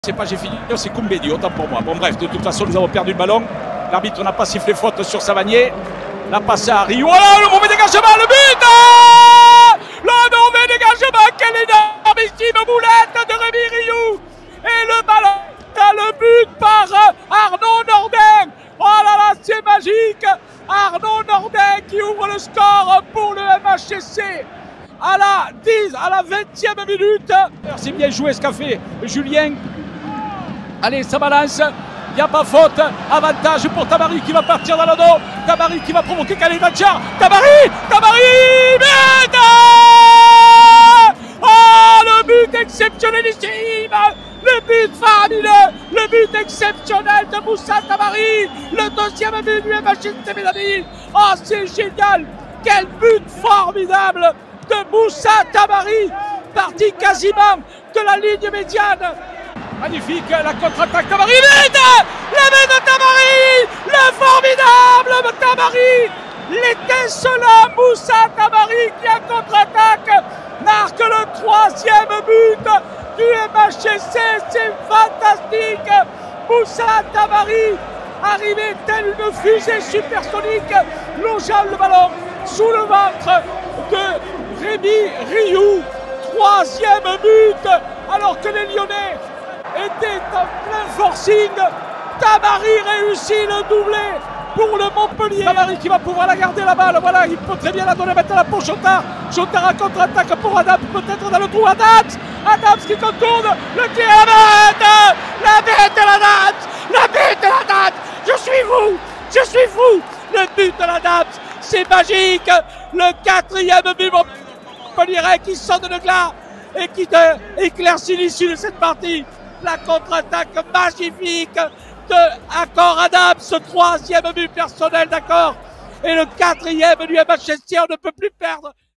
C'est pas j'ai fini, c'est Koumbedi, autant pour moi. Bon bref, de toute façon, nous avons perdu le ballon. L'arbitre n'a pas sifflé faute sur Savanier. La passe à Rio. Voilà le mauvais dégagement, le but le mauvais dégagement, quelle énormissime boulette de Rémi Rio. Et le ballon, le but par Arnaud Nordin. Oh là là, c'est magique. Arnaud Nordin qui ouvre le score pour le MHSC. À la 20e minute. C'est bien joué ce qu'a fait Julien. Allez, ça balance. Il n'y a pas faute. Avantage pour Tabary qui va partir dans le dos. Tabary qui va provoquer Kalimanchar. Tabary but. Oh, le but exceptionnelissime. Le but fabuleux. Le but exceptionnel de Moussa Tabary. Le deuxième but du MHSC Médani. Oh, c'est génial. Quel but formidable de Moussa Tabary. Parti quasiment de la ligne médiane. Magnifique, la contre-attaque Tabary, le but de Tabary, le formidable Tabary, l'étincelant Moussa Tabary qui en contre-attaque marque le 3e but du MHSC, c'est fantastique. Moussa Tabary arrivé telle une fusée supersonique, longeant le ballon sous le ventre de Rémi Rio, 3e but, alors que les Lyonnais était en plein forcing. Tabary réussit le doublé pour le Montpellier. Tabary qui va pouvoir la garder la balle. Voilà, il peut très bien la donner maintenant pour Jotard. Jotard à contre-attaque pour Adams, peut-être dans le trou. Adams qui contourne le tir à la bête. La bête de l'Adams. Je suis fou. Le but de l'Adams, c'est magique. Le 4e but Montpellier qui sonne le glas et qui éclaircit l'issue de cette partie. La contre-attaque magnifique de Accor Adams, ce 3e but personnel d'Accor et le 4e du MHSC, on ne peut plus perdre.